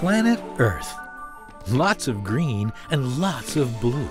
Planet Earth. Lots of green and lots of blue.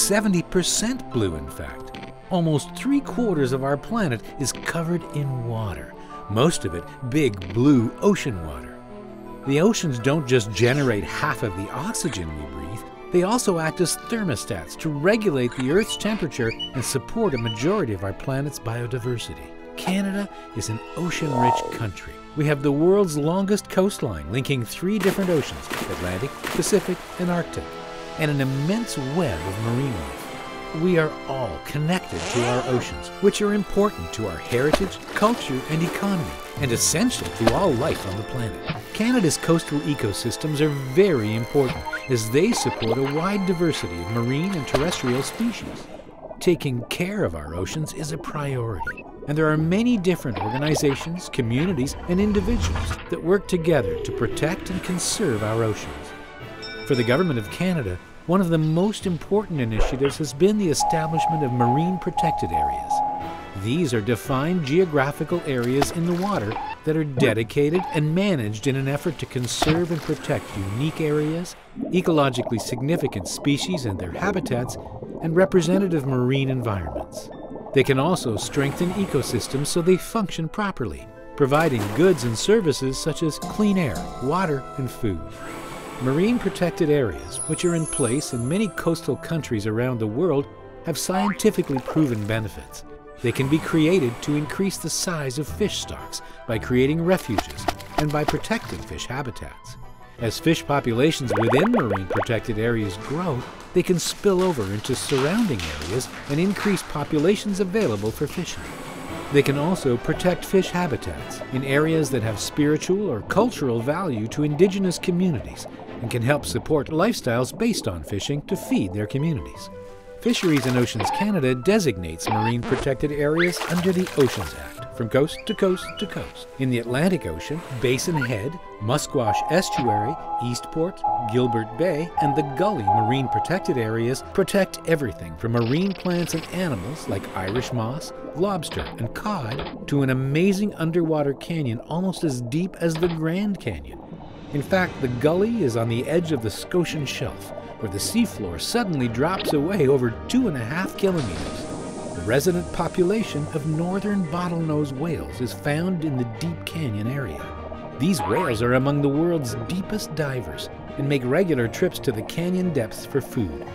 70% blue, in fact. Almost 3/4 of our planet is covered in water. Most of it big blue ocean water. The oceans don't just generate half of the oxygen we breathe, they also act as thermostats to regulate the Earth's temperature and support a majority of our planet's biodiversity. Canada is an ocean-rich country. We have the world's longest coastline linking 3 different oceans, Atlantic, Pacific, and Arctic, and an immense web of marine life. We are all connected to our oceans, which are important to our heritage, culture, and economy, and essential to all life on the planet. Canada's coastal ecosystems are very important as they support a wide diversity of marine and terrestrial species. Taking care of our oceans is a priority, and there are many different organizations, communities, and individuals that work together to protect and conserve our oceans. For the Government of Canada, one of the most important initiatives has been the establishment of marine protected areas. These are defined geographical areas in the water that are dedicated and managed in an effort to conserve and protect unique areas, ecologically significant species and their habitats, and representative marine environments. They can also strengthen ecosystems so they function properly, providing goods and services such as clean air, water, and food. Marine protected areas, which are in place in many coastal countries around the world, have scientifically proven benefits. They can be created to increase the size of fish stocks by creating refuges and by protecting fish habitats. As fish populations within marine protected areas grow, they can spill over into surrounding areas and increase populations available for fishing. They can also protect fish habitats in areas that have spiritual or cultural value to indigenous communities and can help support lifestyles based on fishing to feed their communities. Fisheries and Oceans Canada designates marine protected areas under the Oceans Act from coast to coast to coast. In the Atlantic Ocean, Basin Head, Musquash Estuary, Eastport, Gilbert Bay, and the Gully marine protected areas protect everything from marine plants and animals like Irish moss, lobster, and cod to an amazing underwater canyon almost as deep as the Grand Canyon. In fact, the Gully is on the edge of the Scotian Shelf, where the seafloor suddenly drops away over 2.5 kilometers. The resident population of northern bottlenose whales is found in the deep canyon area. These whales are among the world's deepest divers and make regular trips to the canyon depths for food.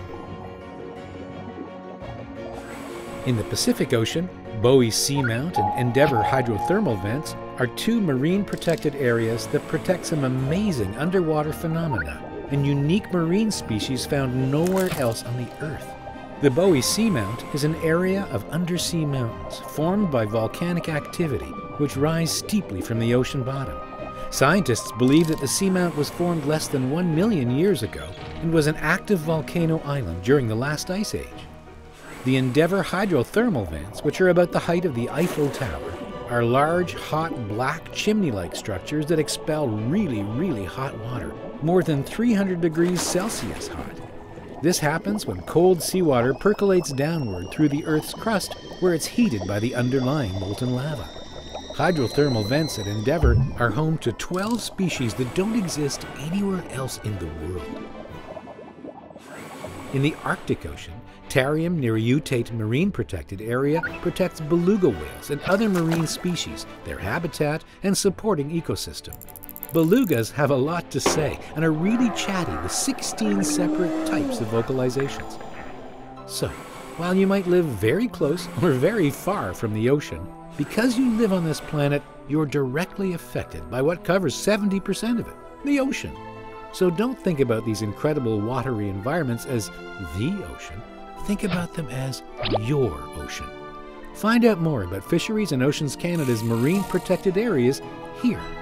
In the Pacific Ocean, Bowie Seamount and Endeavour Hydrothermal vents are 2 marine protected areas that protect some amazing underwater phenomena and unique marine species found nowhere else on the Earth. The Bowie Seamount is an area of undersea mountains formed by volcanic activity which rise steeply from the ocean bottom. Scientists believe that the seamount was formed less than 1 million years ago and was an active volcano island during the last ice age. The Endeavour hydrothermal vents, which are about the height of the Eiffel Tower, are large, hot, black chimney-like structures that expel really hot water, more than 300 degrees Celsius hot. This happens when cold seawater percolates downward through the Earth's crust where it's heated by the underlying molten lava. Hydrothermal vents at Endeavour are home to 12 species that don't exist anywhere else in the world. In the Arctic Ocean, Terraeum near Utate Marine Protected Area protects beluga whales and other marine species, their habitat, and supporting ecosystem. Belugas have a lot to say and are really chatty with 16 separate types of vocalizations. So, while you might live very close or very far from the ocean, because you live on this planet, you're directly affected by what covers 70% of it, the ocean. So don't think about these incredible watery environments as the ocean. Think about them as your ocean. Find out more about Fisheries and Oceans Canada's marine protected areas here